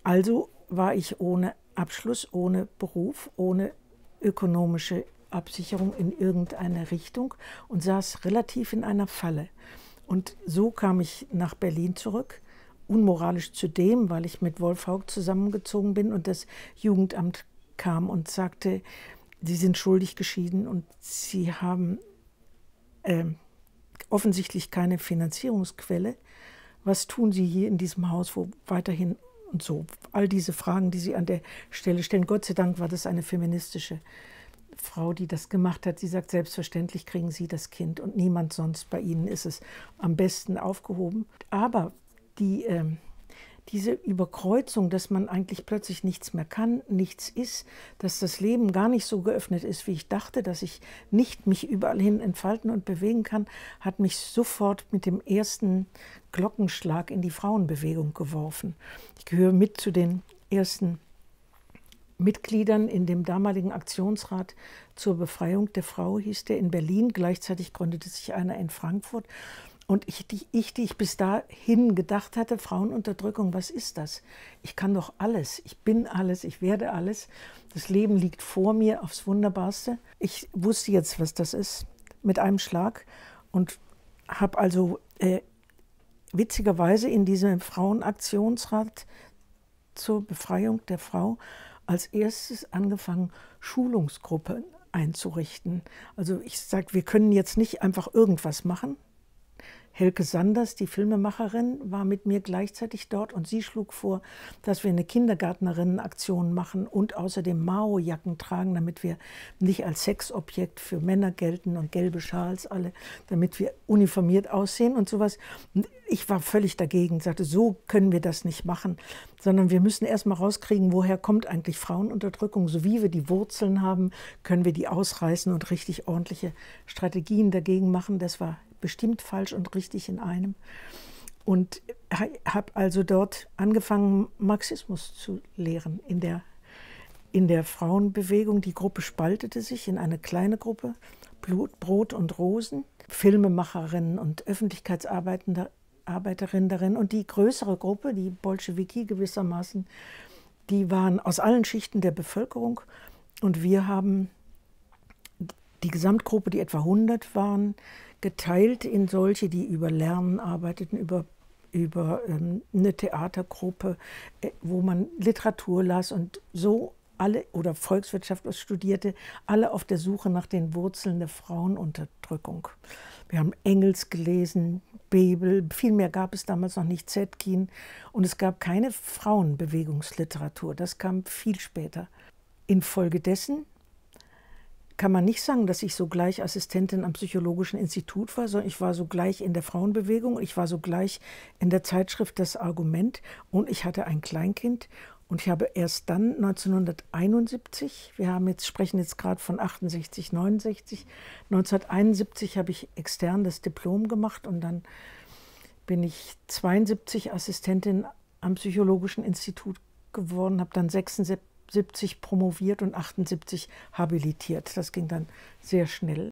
Also war ich ohne Abschluss, ohne Beruf, ohne ökonomische Absicherung in irgendeine Richtung und saß relativ in einer Falle. Und so kam ich nach Berlin zurück, unmoralisch zudem, weil ich mit Wolf Hauck zusammengezogen bin und das Jugendamt kam und sagte, Sie sind schuldig geschieden und Sie haben offensichtlich keine Finanzierungsquelle. Was tun Sie hier in diesem Haus, wo weiterhin und so, all diese Fragen, die Sie an der Stelle stellen. Gott sei Dank war das eine feministische Frau, die das gemacht hat. Sie sagt, selbstverständlich kriegen Sie das Kind und niemand sonst. Bei Ihnen ist es am besten aufgehoben. Aber diese Überkreuzung, dass man eigentlich plötzlich nichts mehr kann, nichts ist, dass das Leben gar nicht so geöffnet ist, wie ich dachte, dass ich nicht mich überall hin entfalten und bewegen kann, hat mich sofort mit dem ersten Glockenschlag in die Frauenbewegung geworfen. Ich gehöre mit zu den ersten Mitgliedern in dem damaligen Aktionsrat zur Befreiung der Frau, hieß der in Berlin. Gleichzeitig gründete sich einer in Frankfurt. Und die ich bis dahin gedacht hatte, Frauenunterdrückung, was ist das? Ich kann doch alles, ich bin alles, ich werde alles. Das Leben liegt vor mir aufs Wunderbarste. Ich wusste jetzt, was das ist, mit einem Schlag. Und habe also witzigerweise in diesem Frauenaktionsrat zur Befreiung der Frau als erstes angefangen, Schulungsgruppen einzurichten. Also ich sage, wir können jetzt nicht einfach irgendwas machen. Helke Sanders, die Filmemacherin, war mit mir gleichzeitig dort und sie schlug vor, dass wir eine Kindergärtnerinnenaktion machen und außerdem Mao-Jacken tragen, damit wir nicht als Sexobjekt für Männer gelten und gelbe Schals alle, damit wir uniformiert aussehen und sowas. Und ich war völlig dagegen, sagte, so können wir das nicht machen, sondern wir müssen erst mal rauskriegen, woher kommt eigentlich Frauenunterdrückung. So wie wir die Wurzeln haben, können wir die ausreißen und richtig ordentliche Strategien dagegen machen. Das war bestimmt falsch und richtig in einem. Und habe also dort angefangen, Marxismus zu lehren in der Frauenbewegung. Die Gruppe spaltete sich in eine kleine Gruppe, Blut, Brot und Rosen, Filmemacherinnen und Öffentlichkeitsarbeiterinnen darin. Und die größere Gruppe, die Bolschewiki gewissermaßen, die waren aus allen Schichten der Bevölkerung. Und wir haben die Gesamtgruppe, die etwa 100 waren, geteilt in solche, die über Lernen arbeiteten, über eine Theatergruppe, wo man Literatur las und so alle, oder Volkswirtschaft studierte, alle auf der Suche nach den Wurzeln der Frauenunterdrückung. Wir haben Engels gelesen, Bebel, viel mehr gab es damals noch nicht, Zetkin, und es gab keine Frauenbewegungsliteratur, das kam viel später. Infolgedessen kann man nicht sagen, dass ich sogleich Assistentin am Psychologischen Institut war, sondern ich war sogleich in der Frauenbewegung, ich war sogleich in der Zeitschrift Das Argument und ich hatte ein Kleinkind und ich habe erst dann 1971, sprechen jetzt gerade von 68, 69, 1971 habe ich extern das Diplom gemacht und dann bin ich 72 Assistentin am Psychologischen Institut geworden, habe dann 76 promoviert und 78 habilitiert. Das ging dann sehr schnell.